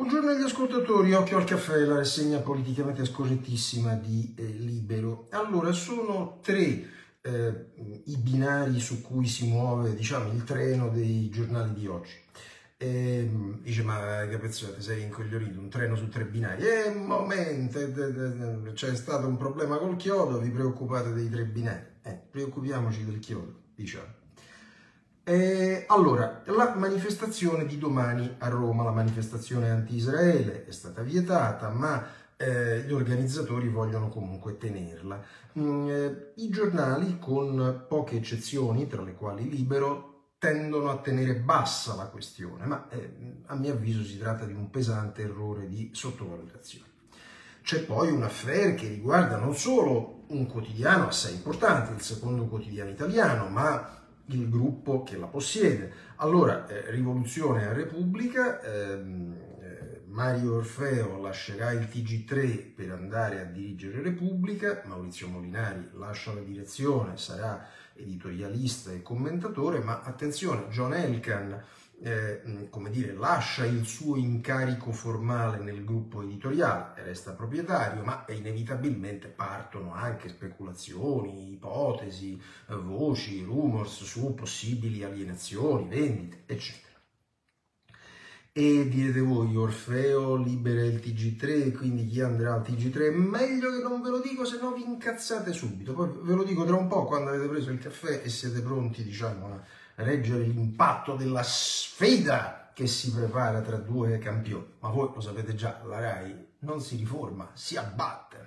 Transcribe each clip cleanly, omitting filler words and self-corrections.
Buongiorno agli ascoltatori, occhio al caffè, la rassegna politicamente scorrettissima di Libero. Allora, sono tre i binari su cui si muove, diciamo, il treno dei giornali di oggi. Dice, ma Capezzone, ti sei incoglionito, un treno su tre binari? Un momento, c'è stato un problema col chiodo, vi preoccupate dei tre binari? Preoccupiamoci del chiodo, diciamo. Allora, la manifestazione di domani a Roma, la manifestazione anti-Israele è stata vietata, ma gli organizzatori vogliono comunque tenerla. I giornali, con poche eccezioni, tra le quali Libero, tendono a tenere bassa la questione, ma a mio avviso si tratta di un pesante errore di sottovalutazione. C'è poi un affair che riguarda non solo un quotidiano assai importante, il secondo quotidiano italiano, ma il gruppo che la possiede. Allora, Rivoluzione a Repubblica, Mario Orfeo lascerà il TG3 per andare a dirigere Repubblica, Maurizio Molinari lascia la direzione, sarà editorialista e commentatore, ma attenzione, John Elkann come dire, lascia il suo incarico formale nel gruppo editoriale, resta proprietario, ma inevitabilmente partono anche speculazioni, ipotesi, voci, rumors su possibili alienazioni, vendite, eccetera. E direte voi, Orfeo libera il TG3, quindi chi andrà al TG3? Meglio che non ve lo dico, se no vi incazzate subito. Poi ve lo dico tra un po', quando avete preso il caffè e siete pronti, diciamo, a reggere l'impatto della sfida che si prepara tra due campioni. Ma voi lo sapete già, la RAI non si riforma, si abbatte.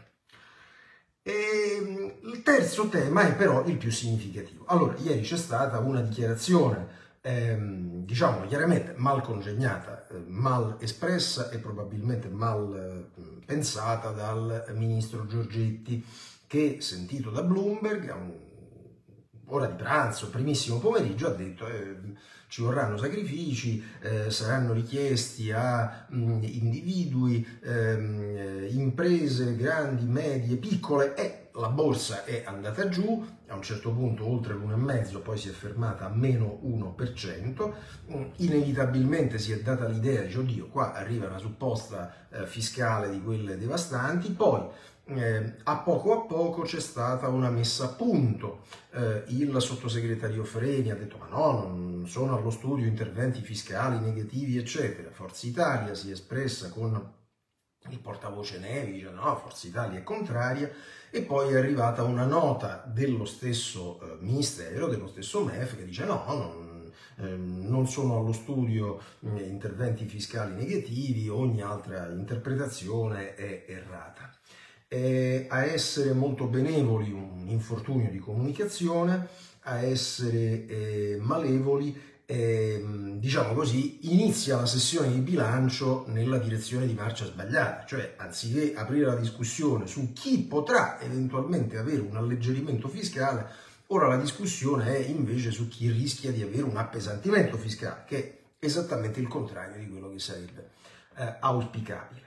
E il terzo tema è però il più significativo. Allora, ieri c'è stata una dichiarazione diciamo chiaramente mal congegnata, mal espressa e probabilmente mal pensata dal ministro Giorgetti, che, sentito da Bloomberg a ora di pranzo, primissimo pomeriggio, ha detto ci vorranno sacrifici, saranno richiesti a individui, imprese grandi, medie, piccole, e la borsa è andata giù, a un certo punto oltre l'1,5%, poi si è fermata a meno 1%, inevitabilmente si è data l'idea, dice, oddio, qua arriva una supposta fiscale di quelle devastanti, poi a poco c'è stata una messa a punto. Il sottosegretario Freni ha detto, ma no, non sono allo studio interventi fiscali negativi, eccetera. Forza Italia si è espressa con il portavoce Nevi, dice no, Forza Italia è contraria, e poi è arrivata una nota dello stesso Ministero, dello stesso MEF, che dice no, non sono allo studio interventi fiscali negativi, ogni altra interpretazione è errata. A essere molto benevoli un infortunio di comunicazione, a essere malevoli, diciamo così, inizia la sessione di bilancio nella direzione di marcia sbagliata, cioè anziché aprire la discussione su chi potrà eventualmente avere un alleggerimento fiscale, ora la discussione è invece su chi rischia di avere un appesantimento fiscale, che è esattamente il contrario di quello che sarebbe auspicabile.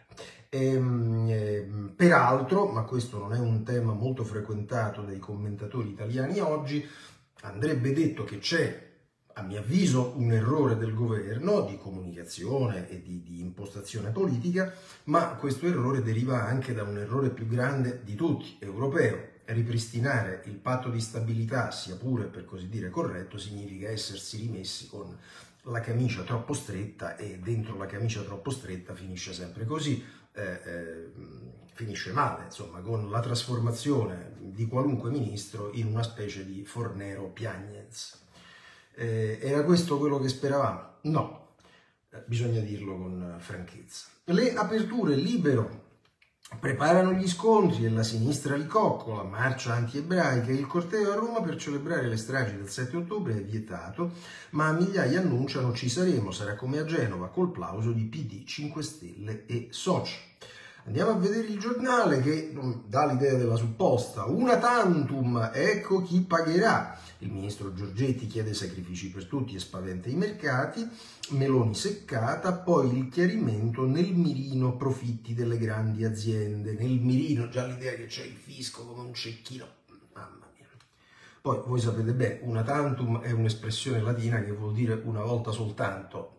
Peraltro, ma questo non è un tema molto frequentato dai commentatori italiani oggi, andrebbe detto che c'è, a mio avviso, un errore del governo di comunicazione e di impostazione politica, ma questo errore deriva anche da un errore più grande di tutti, europeo. Ripristinare il patto di stabilità, sia pure per così dire corretto, significa essersi rimessi con la camicia troppo stretta, e dentro la camicia troppo stretta finisce sempre così, finisce male, insomma, con la trasformazione di qualunque ministro in una specie di Fornero Piagnez. Era questo quello che speravamo? No, bisogna dirlo con franchezza. Le aperture Libero preparano gli scontri e la sinistra li coccola, marcia anti-ebraica, il corteo a Roma per celebrare le stragi del 7 ottobre è vietato, ma migliaia annunciano ci saremo, sarà come a Genova, col plauso di PD, 5 Stelle e soci. Andiamo a vedere il giornale che dà l'idea della supposta una tantum, ecco chi pagherà. Il ministro Giorgetti chiede sacrifici per tutti e spaventa i mercati, Meloni seccata, poi il chiarimento nel mirino profitti delle grandi aziende. Nel mirino già l'idea che c'è il fisco come un cecchino, mamma mia. Poi voi sapete bene, una tantum è un'espressione latina che vuol dire una volta soltanto.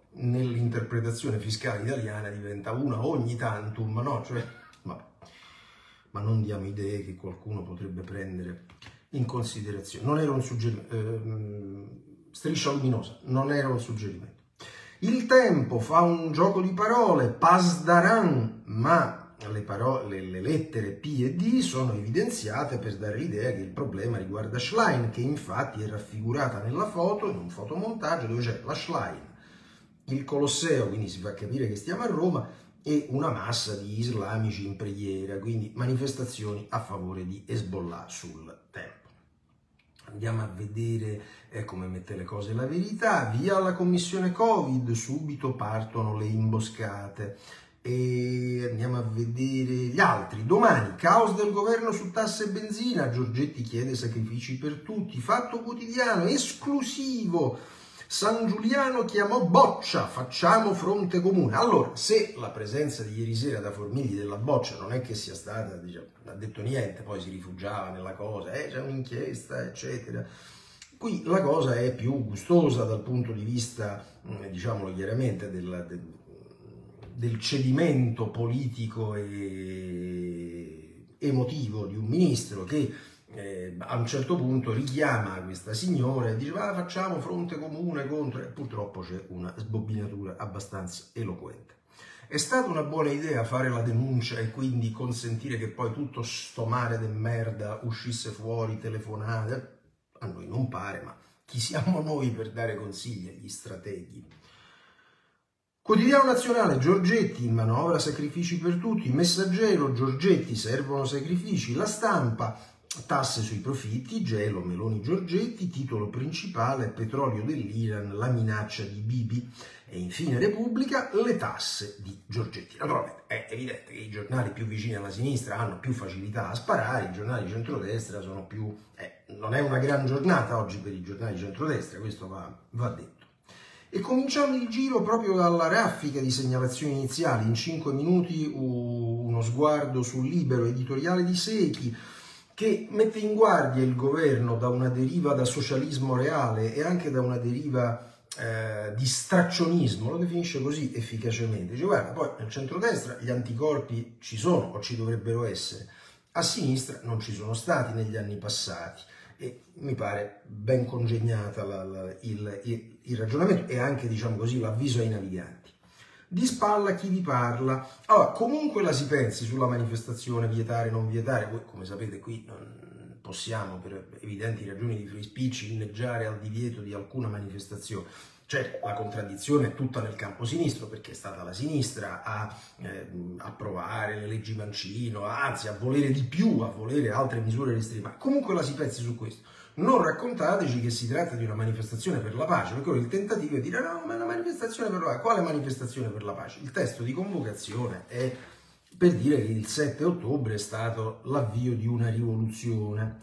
nell'interpretazione fiscale italiana diventa una ogni tantum, no? Cioè, ma non diamo idee che qualcuno potrebbe prendere in considerazione. Non era un suggerimento, striscia luminosa, non era un suggerimento. Il Tempo fa un gioco di parole, Pasdaran, ma le lettere P e D sono evidenziate per dare l'idea che il problema riguarda Schlein, che infatti è raffigurata nella foto, in un fotomontaggio dove c'è la Schlein, il Colosseo, quindi si fa capire che stiamo a Roma, e una massa di islamici in preghiera, quindi manifestazioni a favore di Hezbollah sul Tempo. Andiamo a vedere come mette le cose la Verità. Via la commissione Covid, subito partono le imboscate. E andiamo a vedere gli altri. Domani, caos del governo su tasse e benzina, Giorgetti chiede sacrifici per tutti. Fatto Quotidiano, esclusivo, San Giuliano chiamò Boccia, facciamo fronte comune. Allora, se la presenza di ieri sera da Formigli della Boccia non è che sia stata, diciamo, non ha detto niente, poi si rifugiava nella cosa, c'è un'inchiesta, eccetera. Qui la cosa è più gustosa dal punto di vista, diciamolo chiaramente, del cedimento politico e emotivo di un ministro che a un certo punto richiama questa signora e dice facciamo fronte comune contro, e purtroppo c'è una sbobbinatura abbastanza eloquente. È stata una buona idea fare la denuncia e quindi consentire che poi tutto sto mare de merda uscisse fuori, telefonate? A noi non pare, ma chi siamo noi per dare consigli agli strateghi? Quotidiano Nazionale, Giorgetti, in manovra sacrifici per tutti, Messaggero, Giorgetti, servono sacrifici, La Stampa, tasse sui profitti, gelo, Meloni, Giorgetti, titolo principale, petrolio dell'Iran, la minaccia di Bibi, e infine Repubblica, le tasse di Giorgetti. Naturalmente è evidente che i giornali più vicini alla sinistra hanno più facilità a sparare, i giornali di centrodestra sono più... non è una gran giornata oggi per i giornali di centrodestra, questo va detto. E cominciamo il giro proprio dalla raffica di segnalazioni iniziali. In 5 minuti uno sguardo sul Libero, editoriale di Secchi, che mette in guardia il governo da una deriva da socialismo reale e anche da una deriva di straccionismo, lo definisce così efficacemente. Dice, guarda, poi nel centrodestra gli anticorpi ci sono o ci dovrebbero essere, a sinistra non ci sono stati negli anni passati. E mi pare ben congegnata il ragionamento e anche, diciamo così, l'avviso ai naviganti. Di spalla chi vi parla. Allora, comunque la si pensi sulla manifestazione, vietare, non vietare, voi come sapete qui non possiamo per evidenti ragioni di free speech inneggiare al divieto di alcuna manifestazione. Certo, la contraddizione è tutta nel campo sinistro, perché è stata la sinistra a approvare le leggi Mancino, anzi a volere di più, a volere altre misure restrittive. Ma comunque la si pensi su questo. Non raccontateci che si tratta di una manifestazione per la pace, perché il tentativo è dire no, ma è una manifestazione per la pace. Quale manifestazione per la pace? Il testo di convocazione è per dire che il 7 ottobre è stato l'avvio di una rivoluzione.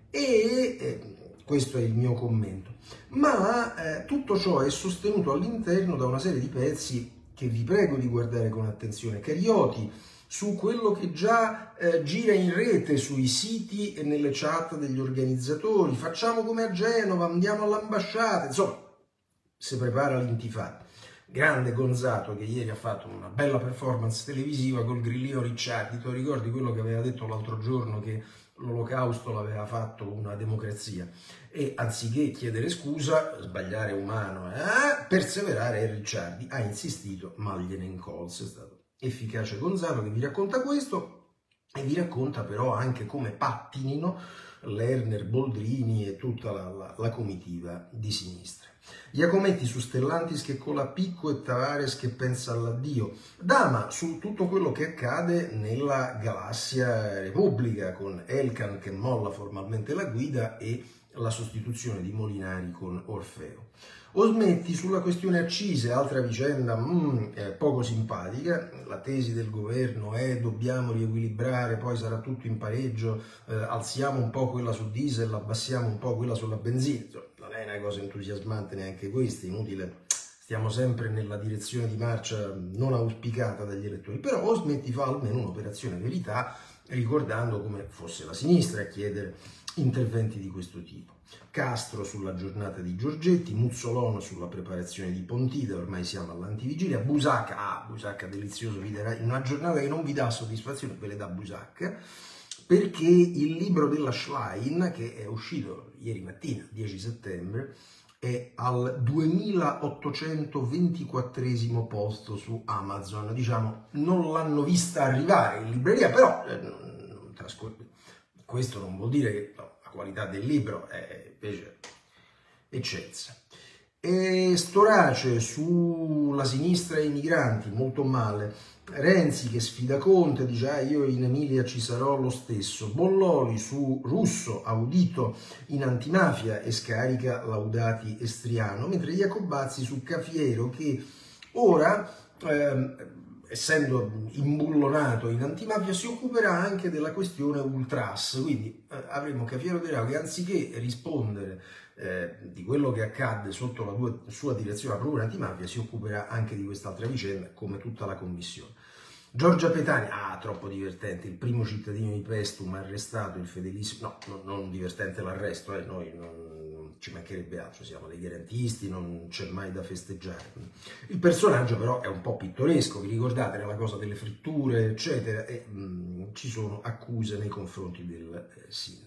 Questo è il mio commento. Ma tutto ciò è sostenuto all'interno da una serie di pezzi che vi prego di guardare con attenzione, carioti su quello che già gira in rete, sui siti e nelle chat degli organizzatori. Facciamo come a Genova, andiamo all'ambasciata, insomma, si prepara l'intifada. Grande Gonzato che ieri ha fatto una bella performance televisiva col grillino Ricciardi. Tu ricordi quello che aveva detto l'altro giorno, che l'olocausto l'aveva fatto una democrazia, e anziché chiedere scusa, sbagliare umano, perseverare, Ricciardi ha insistito ma gliene incolse. È stato efficace Gonzato che vi racconta questo e vi racconta però anche come pattinino Lerner, Boldrini e tutta la comitiva di sinistra. Iacometti su Stellantis che cola Picco e Tavares che pensa all'addio. Dama su tutto quello che accade nella galassia Repubblica, con Elkann che molla formalmente la guida e la sostituzione di Molinari con Orfeo. Osmetti sulla questione accise, altra vicenda poco simpatica. La tesi del governo è dobbiamo riequilibrare, poi sarà tutto in pareggio, alziamo un po' quella su diesel, abbassiamo un po' quella sulla benzina. Non è una cosa entusiasmante neanche questa, inutile, stiamo sempre nella direzione di marcia non auspicata dagli elettori. Però Osmetti fa almeno un'operazione verità, ricordando come fosse la sinistra a chiedere interventi di questo tipo. Castro sulla giornata di Giorgetti, Muzzolone sulla preparazione di Pontida, ormai siamo all'antivigilia, Busacca, Busacca delizioso, in una giornata che non vi dà soddisfazione, ve le dà Busacca, perché il libro della Schlein, che è uscito ieri mattina, 10 settembre, è al 2824esimo posto su Amazon. Diciamo, non l'hanno vista arrivare in libreria, però questo non vuol dire che la qualità del libro è invece eccelsa. E Storace sulla sinistra e i migranti, molto male. Renzi che sfida Conte, dice io in Emilia ci sarò lo stesso. Bolloli su Russo, audito in antimafia e scarica Laudati e Striano, mentre Iacobazzi su Cafiero che ora, essendo imbullonato in antimafia, si occuperà anche della questione ultras, quindi avremo Cafiero De Raho che anziché rispondere di quello che accadde sotto la sua direzione, la procura antimafia, si occuperà anche di quest'altra vicenda, come tutta la commissione. Giorgia Petani, troppo divertente, il primo cittadino di Pestum arrestato, il fedelissimo, no, non divertente l'arresto, noi non ci mancherebbe altro, siamo dei garantisti, non c'è mai da festeggiare. Il personaggio però è un po' pittoresco, vi ricordate nella cosa delle fritture, eccetera, e ci sono accuse nei confronti del sindaco.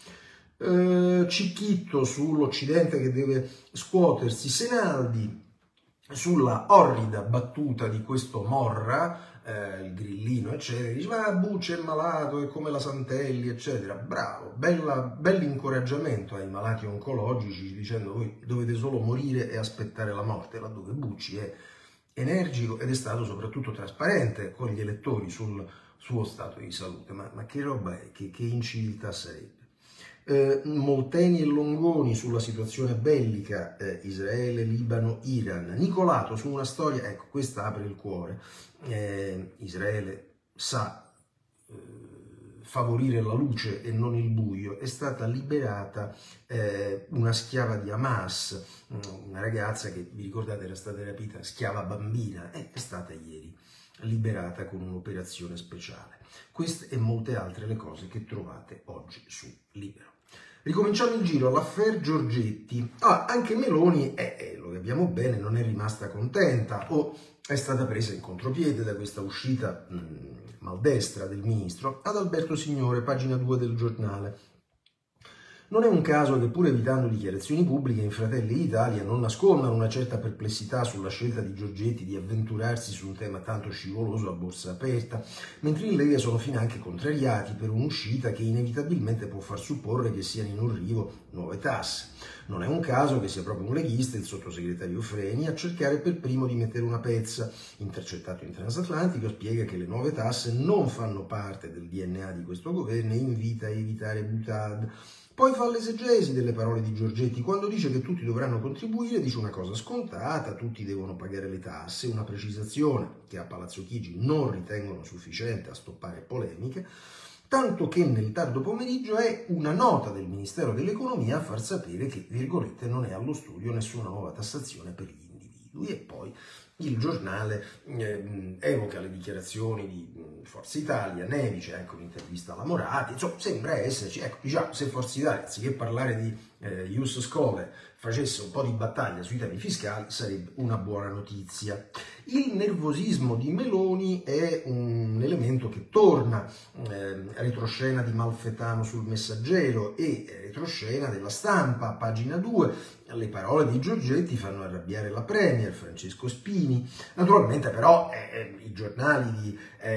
Cicchitto sull'Occidente che deve scuotersi, Senaldi sulla orrida battuta di questo Morra, il grillino, eccetera, dice ma Bucci è malato, è come la Santelli, eccetera. Bravo, bell'incoraggiamento ai malati oncologici dicendo voi dovete solo morire e aspettare la morte, laddove Bucci è energico ed è stato soprattutto trasparente con gli elettori sul suo stato di salute. Ma che roba è? Che inciviltà sarebbe? Molteni e Longoni sulla situazione bellica Israele, Libano, Iran. Nicolato su una storia, ecco, questa apre il cuore. Israele sa favorire la luce e non il buio. È stata liberata una schiava di Hamas, una ragazza che, vi ricordate, era stata rapita, schiava bambina, è stata ieri liberata con un'operazione speciale. Queste e molte altre le cose che trovate oggi su Libero. Ricominciamo il giro all'affaire Giorgetti. Anche Meloni, lo capiamo bene, non è rimasta contenta o è stata presa in contropiede da questa uscita maldestra del ministro. Ad Alberto Signore, pagina 2 del Giornale. Non è un caso che, pur evitando dichiarazioni pubbliche, in Fratelli d'Italia non nascondano una certa perplessità sulla scelta di Giorgetti di avventurarsi su un tema tanto scivoloso a borsa aperta, mentre in Lega sono finanche contrariati per un'uscita che inevitabilmente può far supporre che siano in arrivo nuove tasse. Non è un caso che sia proprio un leghista, il sottosegretario Freni, a cercare per primo di mettere una pezza. Intercettato in Transatlantico, spiega che le nuove tasse non fanno parte del DNA di questo governo e invita a evitare boutade. Poi fa l'esegesi delle parole di Giorgetti, quando dice che tutti dovranno contribuire, dice una cosa scontata, tutti devono pagare le tasse, una precisazione che a Palazzo Chigi non ritengono sufficiente a stoppare polemiche, tanto che nel tardo pomeriggio è una nota del Ministero dell'Economia a far sapere che, virgolette, non è allo studio nessuna nuova tassazione per gli individui. E poi il Giornale evoca le dichiarazioni di Forza Italia, Nevi, c'è anche un'intervista alla Moratti, insomma sembra esserci, ecco, diciamo, se Forza Italia, anziché parlare di Ius Scholae, facesse un po' di battaglia sui temi fiscali, sarebbe una buona notizia. Il nervosismo di Meloni è un elemento che torna, retroscena di Malfetano sul Messaggero e retroscena della Stampa, pagina 2, le parole di Giorgetti fanno arrabbiare la Premier, Francesco Spini. Naturalmente però i giornali di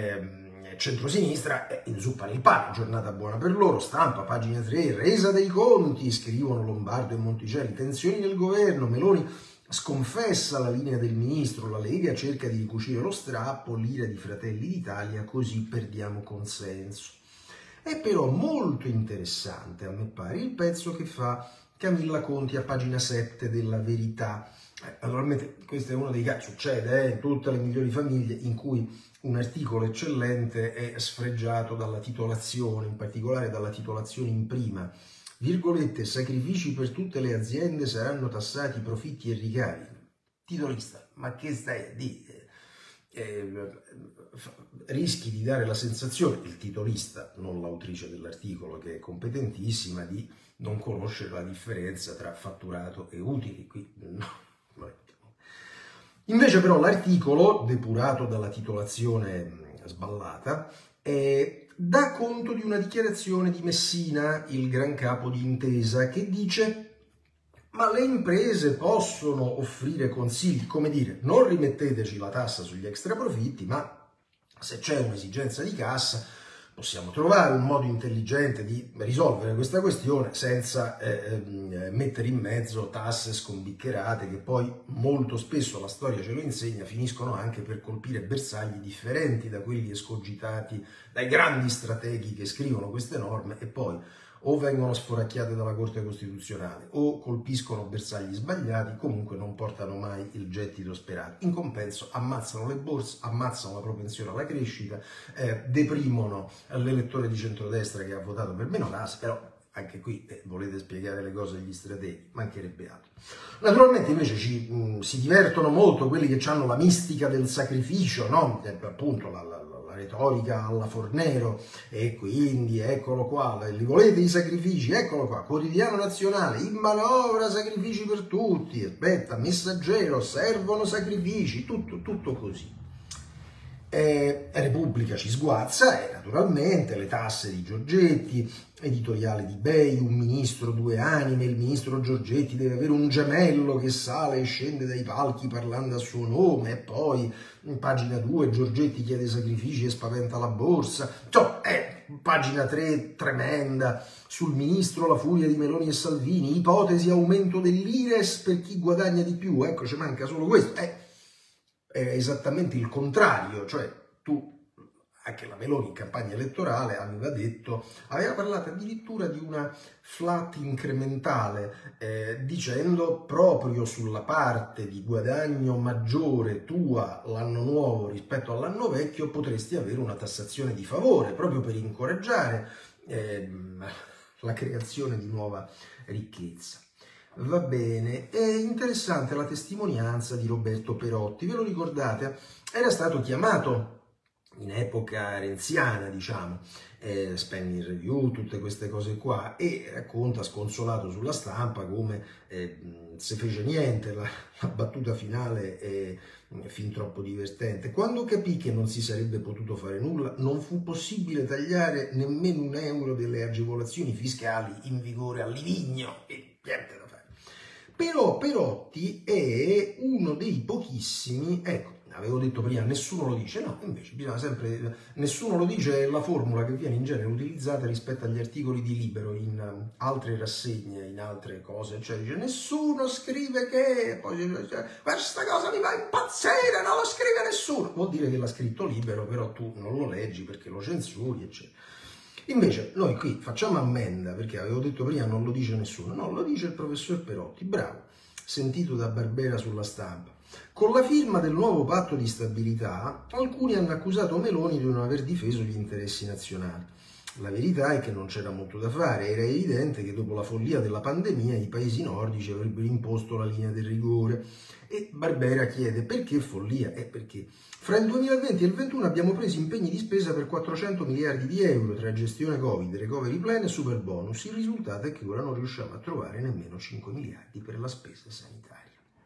centrosinistra inzuppano il pane, giornata buona per loro, Stampa, pagina 3, resa dei conti, scrivono Lombardo e Monticelli, tensioni nel governo, Meloni sconfessa la linea del ministro, la Lega cerca di ricucire lo strappo, l'ira di Fratelli d'Italia, così perdiamo consenso. È però molto interessante, a me pare, il pezzo che fa Camilla Conti a pagina 7 della Verità. Naturalmente questo è uno dei casi, succede in tutte le migliori famiglie in cui un articolo eccellente è sfregiato dalla titolazione, in particolare dalla titolazione in prima. Virgolette, sacrifici per tutte le aziende, saranno tassati profitti e ricavi. Titolista, ma che stai a dire? rischi di dare la sensazione, il titolista, non l'autrice dell'articolo che è competentissima, di non conoscere la differenza tra fatturato e utili. Qui, no. Invece però l'articolo, depurato dalla titolazione sballata, dà conto di una dichiarazione di Messina, il gran capo di Intesa, che dice: ma le imprese possono offrire consigli, come dire, non rimetteteci la tassa sugli extraprofitti, ma se c'è un'esigenza di cassa possiamo trovare un modo intelligente di risolvere questa questione senza mettere in mezzo tasse scombiccherate che poi molto spesso, la storia ce lo insegna, finiscono anche per colpire bersagli differenti da quelli escogitati dai grandi strateghi che scrivono queste norme e poi o vengono sforacchiate dalla Corte Costituzionale o colpiscono bersagli sbagliati, comunque non portano mai il gettito sperato. In compenso ammazzano le borse, ammazzano la propensione alla crescita, deprimono l'elettore di centrodestra che ha votato per meno tasse, però anche qui volete spiegare le cose agli strateghi, mancherebbe altro. Naturalmente invece si divertono molto quelli che hanno la mistica del sacrificio, no? Appunto la retorica alla Fornero, e quindi eccolo qua, li volete i sacrifici, eccolo qua, Quotidiano Nazionale, in manovra sacrifici per tutti, aspetta, Messaggero, servono sacrifici, tutto così. Repubblica ci sguazza, naturalmente le tasse di Giorgetti, editoriale di Bei, un ministro due anime, il ministro Giorgetti deve avere un gemello che sale e scende dai palchi parlando a suo nome, e poi in pagina 2 Giorgetti chiede sacrifici e spaventa la borsa, pagina 3 tremenda, sul ministro la furia di Meloni e Salvini, ipotesi aumento dell'Ires per chi guadagna di più, ecco ci manca solo questo, è esattamente il contrario, cioè anche la Meloni in campagna elettorale aveva parlato addirittura di una flat incrementale, dicendo proprio sulla parte di guadagno maggiore tua l'anno nuovo rispetto all'anno vecchio potresti avere una tassazione di favore, proprio per incoraggiare la creazione di nuova ricchezza. Va bene, è interessante la testimonianza di Roberto Perotti, ve lo ricordate? Era stato chiamato in epoca renziana, diciamo, Spending Review, tutte queste cose qua, e racconta sconsolato sulla stampa come se fece niente, la battuta finale è fin troppo divertente. Quando capì che non si sarebbe potuto fare nulla, non fu possibile tagliare nemmeno un euro delle agevolazioni fiscali in vigore a Livigno, e niente da fare. Però Perotti è uno dei pochissimi, ecco, avevo detto prima, nessuno lo dice, no, invece bisogna sempre, nessuno lo dice, è la formula che viene in genere utilizzata rispetto agli articoli di Libero in altre rassegne, in altre cose, cioè dice nessuno scrive che, poi dice, questa cosa mi fa impazzire, non lo scrive nessuno, vuol dire che l'ha scritto Libero, però tu non lo leggi perché lo censuri, eccetera. Invece noi qui facciamo ammenda, perché avevo detto prima non lo dice nessuno, no, lo dice il professor Perotti, bravo, sentito da Barbera sulla stampa. Con la firma del nuovo patto di stabilità, alcuni hanno accusato Meloni di non aver difeso gli interessi nazionali. La verità è che non c'era molto da fare, era evidente che dopo la follia della pandemia i paesi nordici avrebbero imposto la linea del rigore. E Barbera chiede perché follia? Perché fra il 2020 e il 2021 abbiamo preso impegni di spesa per 400 miliardi di euro tra gestione Covid, recovery plan e super bonus. Il risultato è che ora non riusciamo a trovare nemmeno 5 miliardi per la spesa sanitaria.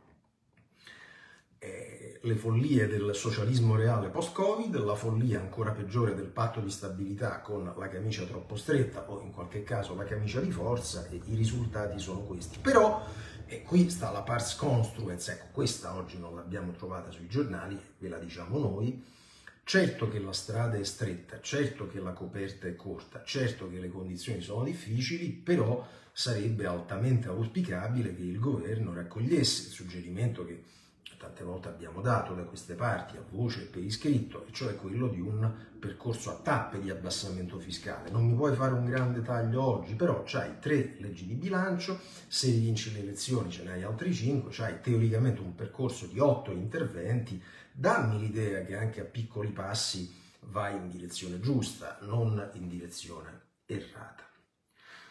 Le follie del socialismo reale post-Covid, la follia ancora peggiore del patto di stabilità con la camicia troppo stretta o in qualche caso la camicia di forza, e i risultati sono questi. Però qui sta la pars construens, ecco, questa oggi non l'abbiamo trovata sui giornali, ve la diciamo noi. Certo che la strada è stretta, certo che la coperta è corta, certo che le condizioni sono difficili, però sarebbe altamente auspicabile che il governo raccogliesse il suggerimento che tante volte abbiamo dato da queste parti a voce e per iscritto, e cioè quello di un percorso a tappe di abbassamento fiscale. Non mi puoi fare un grande taglio oggi, però c'hai 3 leggi di bilancio, se vinci le elezioni ce ne hai altri 5, c'hai teoricamente un percorso di 8 interventi, dammi l'idea che anche a piccoli passi vai in direzione giusta, non in direzione errata.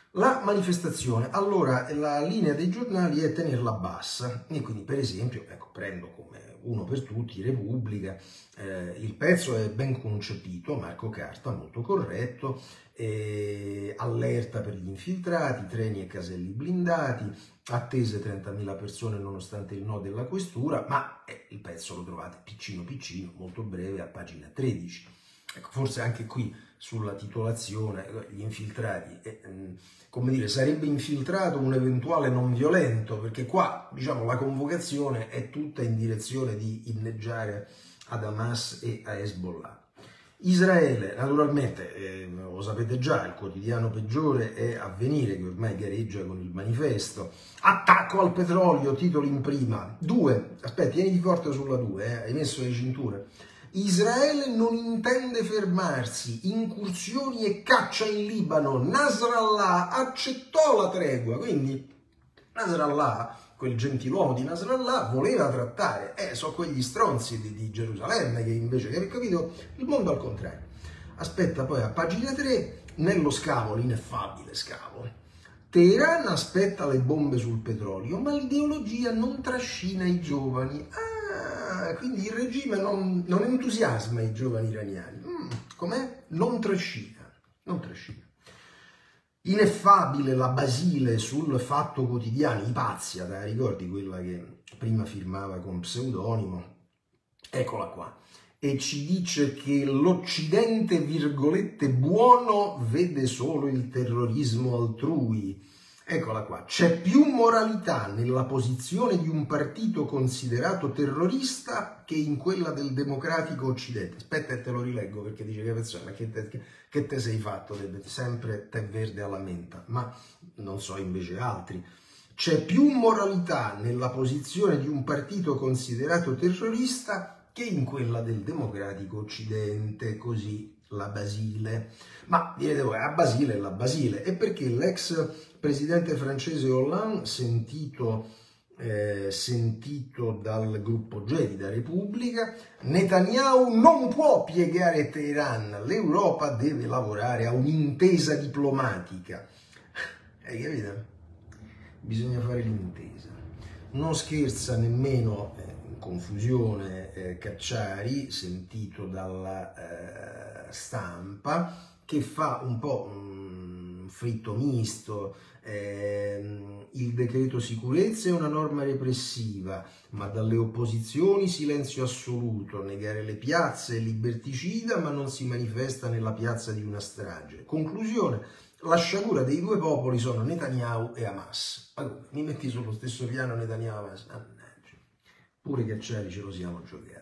La manifestazione, allora la linea dei giornali è tenerla bassa e quindi per esempio, ecco, prendo come uno per tutti Repubblica, il pezzo è ben concepito, Marco Carta, molto corretto, allerta per gli infiltrati, treni e caselli blindati, attese 30.000 persone nonostante il no della questura, ma il pezzo lo trovate piccino piccino, molto breve, a pagina 13. Ecco, forse anche qui sulla titolazione, gli infiltrati, come dire, sarebbe infiltrato un eventuale non violento, perché qua, diciamo, la convocazione è tutta in direzione di inneggiare ad Hamas e a Hezbollah. Israele, naturalmente, lo sapete già, il quotidiano peggiore è Avvenire, che ormai gareggia con il Manifesto. Attacco al petrolio, titolo in prima. 2, aspetta, tieniti forte sulla 2, hai messo le cinture. Israele non intende fermarsi, incursioni e caccia in Libano, Nasrallah accettò la tregua, quindi Nasrallah, quel gentiluomo di Nasrallah, voleva trattare, so quegli stronzi di Gerusalemme che invece, che avete capito, il mondo al contrario. Aspetta, poi a pagina 3, nello scavo, l'ineffabile scavo, Teheran aspetta le bombe sul petrolio, ma l'ideologia non trascina i giovani. Quindi il regime non entusiasma i giovani iraniani. Com'è? Non trascina. Ineffabile la Basile sul Fatto Quotidiano, i pazzi, te la ricordi quella che prima firmava con pseudonimo? Eccola qua. E ci dice che l'Occidente, virgolette, buono vede solo il terrorismo altrui. Eccola qua, c'è più moralità nella posizione di un partito considerato terrorista che in quella del democratico Occidente. Aspetta e te lo rileggo perché dice che persona, che te sei fatto, sempre tè verde alla menta, ma non so invece altri. C'è più moralità nella posizione di un partito considerato terrorista che in quella del democratico Occidente, così la Basile. Ma direte voi, la Basile è la Basile, e perché l'ex presidente francese Hollande, sentito dal gruppo Gedi, da Repubblica, Netanyahu non può piegare Teheran, l'Europa deve lavorare a un'intesa diplomatica. Hai capito? Bisogna fare l'intesa. Non scherza nemmeno, in confusione, Cacciari, sentito dalla Stampa, che fa un po' un fritto misto. Il decreto sicurezza è una norma repressiva, ma dalle opposizioni silenzio assoluto, negare le piazze è liberticida, ma non si manifesta nella piazza di una strage. Conclusione, la sciagura dei due popoli sono Netanyahu e Hamas. Ma come? Mi metti sullo stesso piano Netanyahu e Hamas? Mannaggia, pure Cacciari ce lo siamo giocato.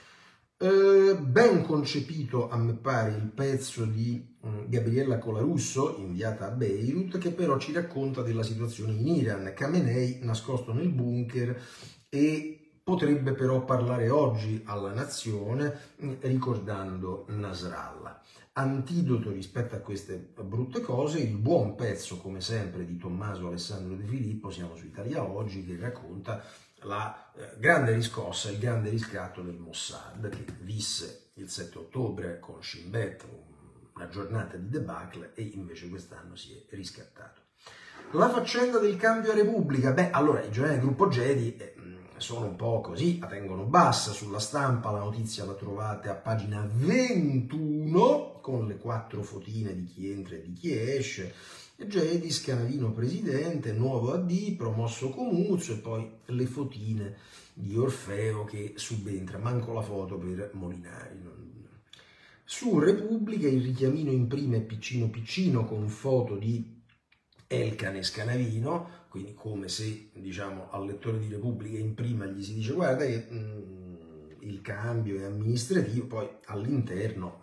Ben concepito, a me pare, il pezzo di Gabriella Colarusso, inviata a Beirut, che però ci racconta della situazione in Iran. Khamenei nascosto nel bunker e potrebbe però parlare oggi alla nazione ricordando Nasrallah. Antidoto rispetto a queste brutte cose, il buon pezzo, come sempre, di Tommaso Alessandro De Filippo, siamo su Italia Oggi, che racconta la grande riscossa, il grande riscatto del Mossad, che visse il 7 ottobre con Shin Bet, una giornata di debacle, e invece quest'anno si è riscattato. La faccenda del cambio a Repubblica, allora i giornali del gruppo Gedi sono un po' così, la tengono bassa. Sulla Stampa la notizia la trovate a pagina 21, con le 4 fotine di chi entra e di chi esce. Gedi, Scanavino presidente, nuovo AD, promosso Comuzzo, e poi le fotine di Orfeo che subentra, manco la foto per Molinari. Su Repubblica il richiamino in prima è piccino piccino, con foto di Elkann e Scanavino, quindi come se, diciamo, al lettore di Repubblica in prima gli si dice guarda che il cambio è amministrativo, poi all'interno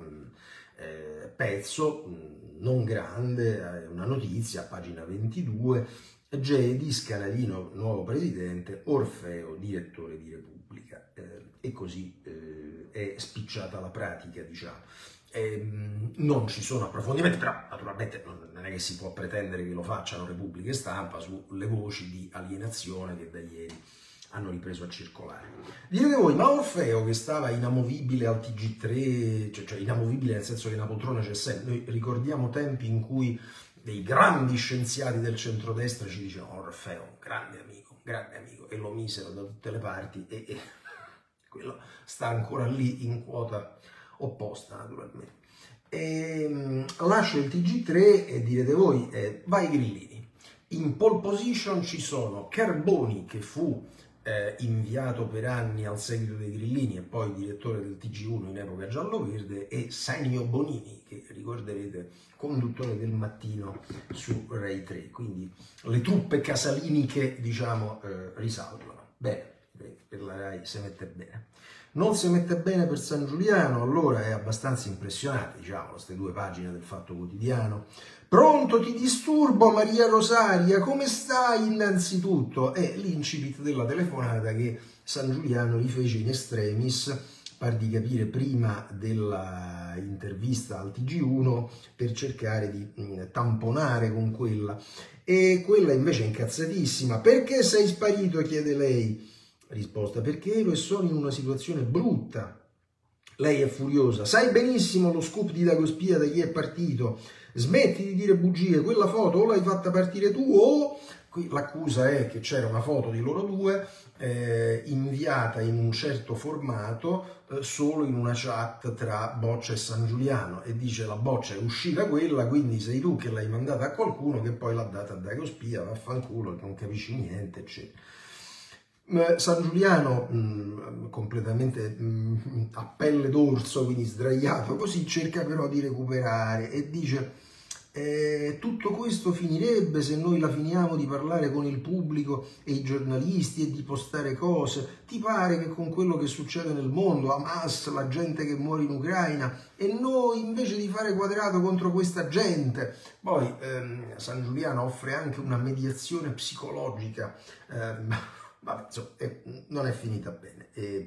pezzo non grande, una notizia a pagina 22, Gedi, Scanavino nuovo presidente, Orfeo direttore di Repubblica, e così è spicciata la pratica, diciamo. Non ci sono approfondimenti, però naturalmente non è che si può pretendere che lo facciano Repubblica e Stampa sulle voci di alienazione che da ieri hanno ripreso a circolare. Direte voi, ma Orfeo, che stava inamovibile al TG3, cioè inamovibile nel senso che una poltrona c'è sempre, noi ricordiamo tempi in cui dei grandi scienziati del centrodestra ci dicevano: oh, Raffaele, un grande amico, e lo misero da tutte le parti, e quello sta ancora lì in quota opposta, naturalmente. Lascio il TG3 e direte voi, vai Grillini. In pole position ci sono Carboni, che fu inviato per anni al seguito dei Grillini e poi direttore del TG1 in epoca giallo-verde, e Sanio Bonini, che ricorderete conduttore del mattino su Rai 3. Quindi le truppe casaliniche, diciamo, risalgono. Bene, per la Rai si mette bene. Non si mette bene per San Giuliano, allora è abbastanza impressionante, diciamo, queste 2 pagine del Fatto Quotidiano. Pronto, ti disturbo Maria Rosaria, come stai innanzitutto? È l'incipit della telefonata che San Giuliano rifece in extremis, par di capire, prima della intervista al TG1, per cercare di tamponare con quella. E quella invece è incazzatissima. Perché sei sparito? Chiede lei. Risposta: perché ero e sono in una situazione brutta. Lei è furiosa: sai benissimo lo scoop di Dagospia da chi è partito, smetti di dire bugie, quella foto o l'hai fatta partire tu o... Qui l'accusa è che c'era una foto di loro due inviata in un certo formato solo in una chat tra Boccia e San Giuliano, e dice: la Boccia è uscita quella, quindi sei tu che l'hai mandata a qualcuno che poi l'ha data a Dagospia, vaffanculo, non capisci niente, eccetera. San Giuliano, completamente a pelle d'orso, quindi sdraiato così, cerca però di recuperare e dice: tutto questo finirebbe se noi la finiamo di parlare con il pubblico e i giornalisti e di postare cose. Ti pare che con quello che succede nel mondo, Hamas, la gente che muore in Ucraina, e noi invece di fare quadrato contro questa gente? Poi San Giuliano offre anche una mediazione psicologica, vabbè, insomma, non è finita bene.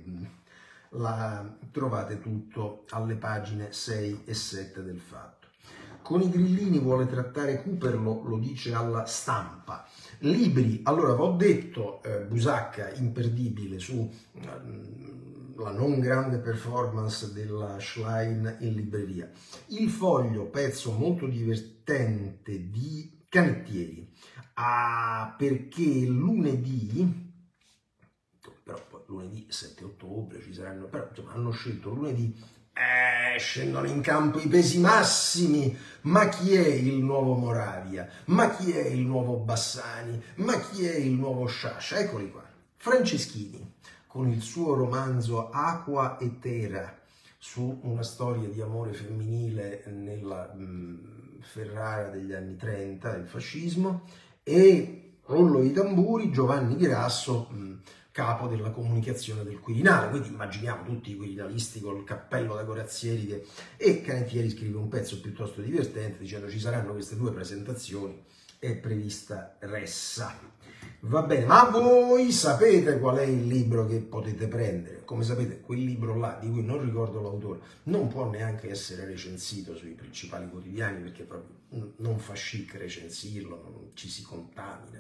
La trovate tutto alle pagine 6 e 7 del Fatto. Con i Grillini vuole trattare Cooperlo, lo dice alla Stampa. Libri, allora vi ho detto, Busacca imperdibile su la non grande performance della Schlein in libreria. Il Foglio, pezzo molto divertente di Canettieri, perché lunedì, però poi lunedì 7 ottobre ci saranno, però insomma hanno scelto lunedì, scendono in campo i pesi massimi. Ma chi è il nuovo Moravia? Ma chi è il nuovo Bassani? Ma chi è il nuovo Sciascia? Eccoli qua. Franceschini, con il suo romanzo Acqua e Terra, su una storia di amore femminile nella Ferrara degli anni 30, del fascismo, e rollo di tamburi, Giovanni Grasso, capo della comunicazione del Quirinale. Quindi immaginiamo tutti i quirinalisti col cappello da corazzieri, e Canettieri scrive un pezzo piuttosto divertente dicendo: ci saranno queste 2 presentazioni, è prevista ressa. Va bene, ma voi sapete qual è il libro che potete prendere? Come sapete, quel libro là, di cui non ricordo l'autore, non può neanche essere recensito sui principali quotidiani, perché proprio non fa chic recensirlo, ci si contamina.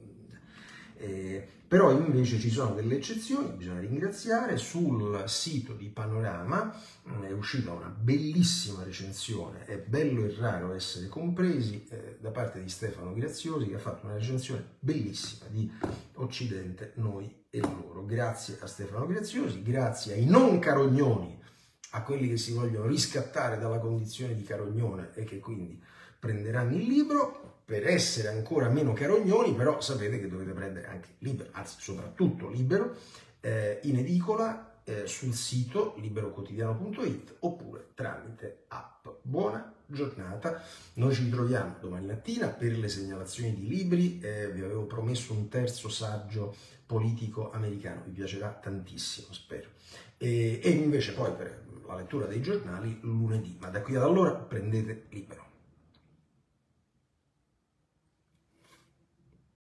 Però invece ci sono delle eccezioni, bisogna ringraziare. Sul sito di Panorama è uscita una bellissima recensione, È bello e raro essere compresi, da parte di Stefano Graziosi, che ha fatto una recensione bellissima di Occidente, noi e loro. Grazie a Stefano Graziosi, grazie ai non carognoni, a quelli che si vogliono riscattare dalla condizione di carognone e che quindi prenderanno il libro. Per essere ancora meno carognoni, però sapete che dovete prendere anche libero, anzi soprattutto libero, in edicola, sul sito liberoquotidiano.it oppure tramite app. Buona giornata, noi ci ritroviamo domani mattina per le segnalazioni di libri. Vi avevo promesso un terzo saggio politico americano, vi piacerà tantissimo, spero, e invece poi per la lettura dei giornali lunedì, ma da qui ad allora prendete libero.